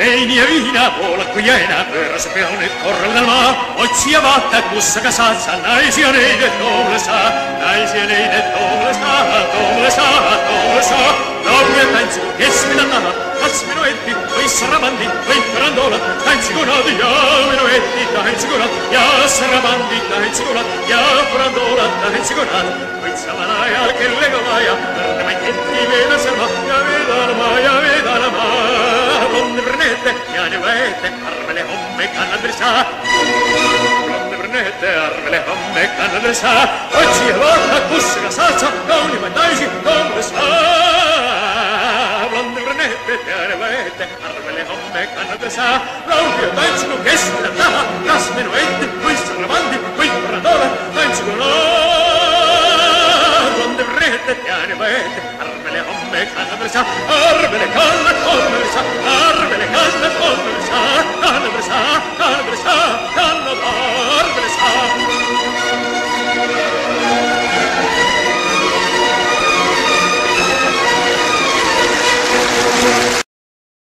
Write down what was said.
Vieni a vina, vola cuiena, per saperne corre dal mar, oggi a vatta, cussa casazza, naisia neide, dove sa, naisia neide, dove sa, dove pensi che sfidata, asminuetti, quei sarabandi, quei frandola, tanzigonati, ya minuetti, tanzigonati, ya sarabandi, tanzigonati, ya frandola, tanzigonati, quei savanaia, che legovaia, per mai che ti veda serva, ya veda la ma, blonde brunette, chiane vette, armele homme, canna dressa, blonde brunette, armele homme, canna dressa, oggi è volta, cussa la salsa, doni mandaisi, come sa, blonde brunette, chiane vette, armele homme, canna dressa, l'audio dancino che si trattava, las menuette, quei sarravanti, quei paradola, dancino no, blonde brunette, chiane vette, armele homme, canna dressa, armele canna, come sa, armele canna, come sa, canna dressa, canna dressa, canna da.